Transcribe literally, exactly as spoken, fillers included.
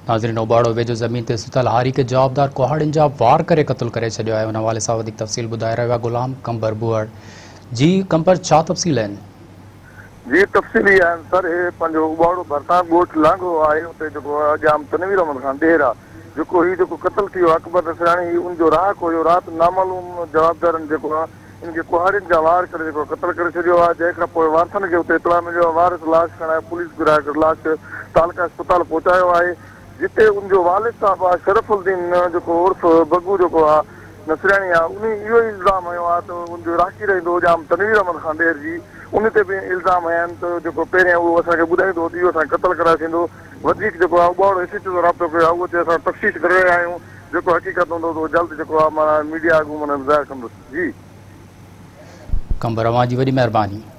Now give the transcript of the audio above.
नाज़रीन, ओबाड़ो वेझो ज़मीन ते सुतल हारी के जवाबदार कुहाड़ियुनि जा वार करे क़त्ल करे छॾियो आहे। उन हवाले सां वधीक तफ़सील ॿुधाए रहियो आहे गुलाम कंबर बुअड़। जी कंबर, छा तफ़सील आहिनि? जी तफ़सील ई आहिनि सर, हे पंहिंजो उबाड़ो भरसां ॻोठ लांघो आहे, उते जेको अजाम तनवीर अहमद खान ॾेर आहे, जेको ही जेको क़त्ल थियो अकबर नसराणी उनजो राहक हुयो। राति नामालूम जवाबदारनि जेको आहे इनखे कुहाड़ियुनि जा वार करे जेको क़त्ल करे छॾियो आहे। जंहिंखां पोइ वारसनि खे उते इतला मिलियो आहे। वारिस लाश खणाए पुलिस घुराए करे लाश तालका अस्पताल पहुचायो आहे, जिते उनजो वालिद साहब आहे शरफुद्दीन जेको उर्फ बग्गू जेको आहे नसराणी आहे, उन इहो इल्ज़ाम हयो आहे त उनजो राखी रहंदो जाम तनवीर अहमद खान ॾेर जी। उन ते बि इल्ज़ाम हया आहिनि त जेको पहिरियां उहो असांखे ॿुधाईंदो त इहो असांखे क़त्ल कराए थींदो। वधीक जेको आहे उबाड़ो एस एच ओ राब्तो कयो आहे, उहो ते असां तफ़्तीश करे रहिया आहियूं। जेको हक़ीक़त हूंदो त जल्द जेको आहे माना मीडिया अॻु माना ज़ाहिर कंदुसि। जी कंबर, अवां जी वॾी महिरबानी।